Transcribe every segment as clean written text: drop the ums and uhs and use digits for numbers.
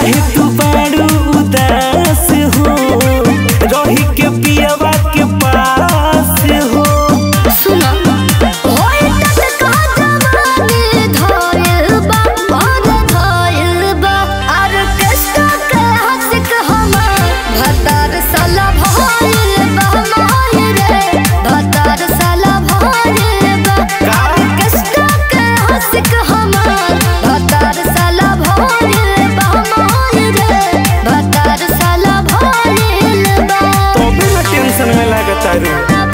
काहे तू बारू उदास हो रही के पियवा के पास हो। सुना होय तक का जवानी धोयल बा और धोयल बा ऑर्केस्ट्रा के हंस के हम भतार साला भोयल बा माय रे भतार साला भोयल बा ऑर्केस्ट्रा के हंस के हम भतार साला भोयल बा माय रे भतार साला भोयल बा। तो बिना टेंशन में लागता रे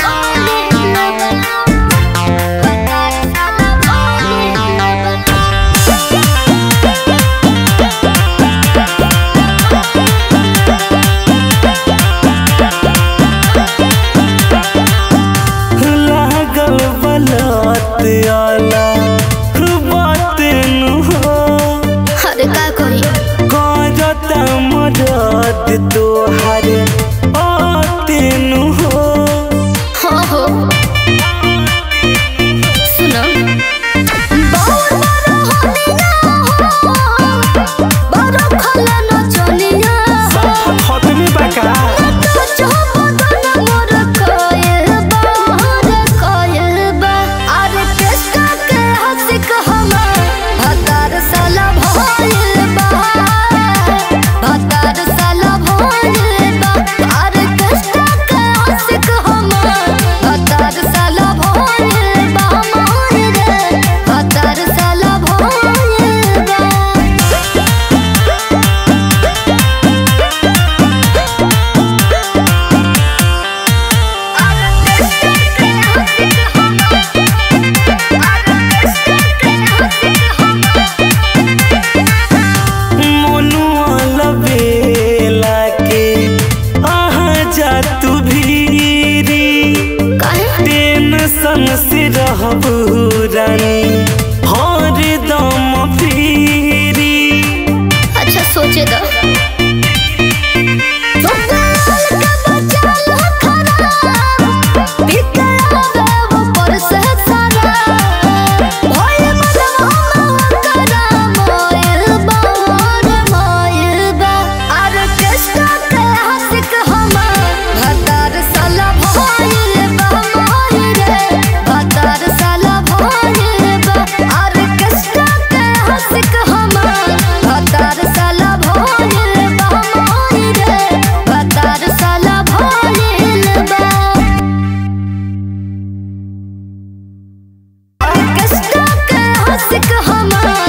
लागल बलत आला बात नु हो। अरे का कही करता मदद तोहार आते नु हो। हो सुनो बहुत बड़ा होनिया हो बड़ा खला न चलिया खत में बका जो बदन मोर कोयल बा ऑर्केस्ट्रा के हंस के हम भतार साला भोयल बा भतार साला भोयल बा ऑर्केस्ट्रा के हंस के हम भतार साला भोयल बा मोर रे भतार साला भोयल बा। मनुआ लबेला के आहा जा तू भीरी टेंशन से रहबू रानी हर दम फिरी। अच्छा सोचे दो हंस के हम